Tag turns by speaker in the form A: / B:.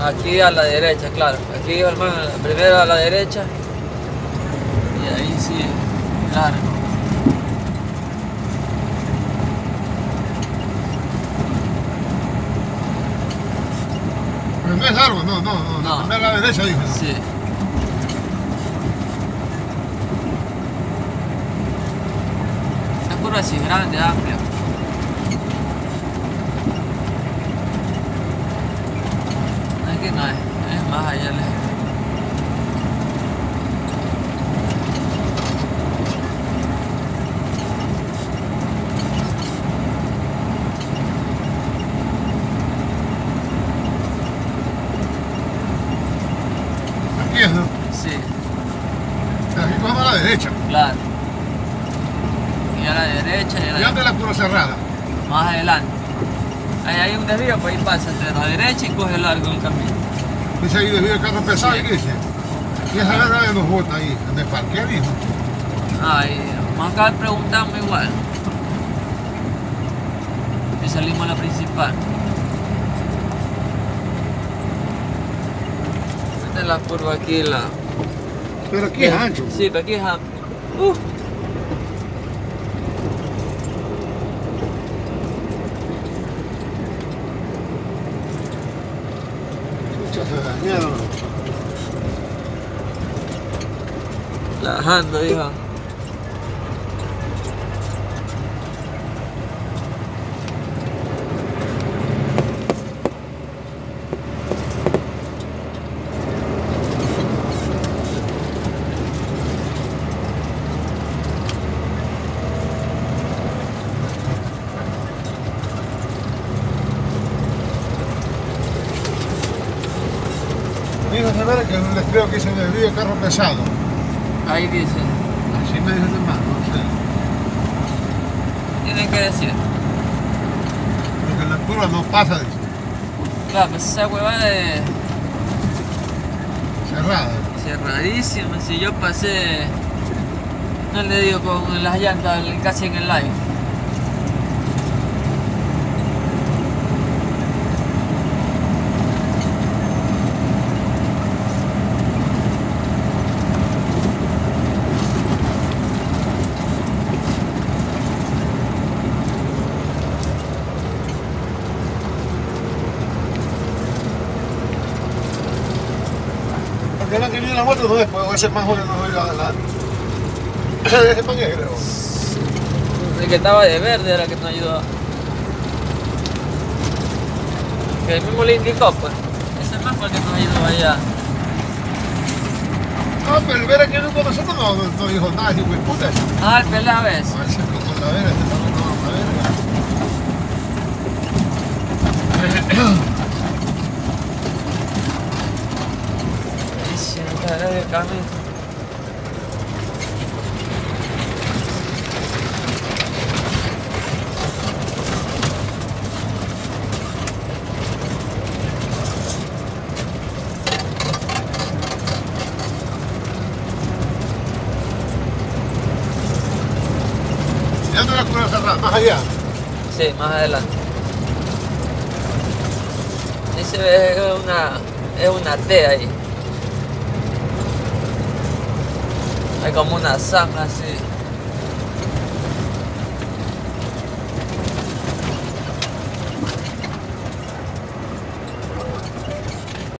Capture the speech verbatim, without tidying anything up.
A: Aquí a la derecha, claro. Aquí, hermano, primero a la derecha. Y ahí sí, largo.
B: Pero no es largo, no, no, no.
A: No.
B: Primero a la derecha, dijo. ¿No?
A: Sí. Esta curva así grande, amplia. No es que no es, es más allá lejos.
B: Aquí es, ¿no?
A: Sí,
B: Aquí vamos a la derecha.
A: claro. Y a la derecha y a la
B: ¿Y dónde es la curva cerrada?
A: más adelante. Ahí hay un desvío, pues ahí pasa entre la derecha y coge largo el camino.
B: Dice ahí desvío de carro pesado,
A: Sí.
B: ¿y qué dice? Y esa verdad de los botas ahí, donde el parque, dijo.
A: Ay, más acá preguntamos igual. Y salimos a la principal. Esta es la curva aquí, la...
B: Pero aquí es ancho.
A: Sí, pero aquí es amplio. Uh.
B: Muchas se dañaron.
A: Relajando, hija.
B: Dijo se ve que les creo que dice desvío de carro pesado.
A: Ahí dice.
B: Así me dijo el hermano, no sé.
A: Tienen que decir.
B: Porque en la curva no pasa, dice.
A: Claro, pues esa hueva es
B: Cerrada.
A: cerradísima. Si yo pasé, no le digo con las llantas casi en el live.
B: Porque la que viene la moto no después, o ese más joven no iba adelante. Ese pan es creo.
A: El que estaba de verde era el que nos ayudó. Que el mismo le indicó, pues. Ese más fue el que nos ayudó allá.
B: No, pero el ver que no con nosotros no, no, no dijo nada, dijo, puta.
A: Ah, el pelado ves.
B: A ver si con la verga, este está con la verga.
A: Sí, está de camino.
B: ¿Y dónde la curva cerrada? Más allá.
A: Sí, más adelante. Ahí se ve una, es una T ahí. Hay como una zanja así.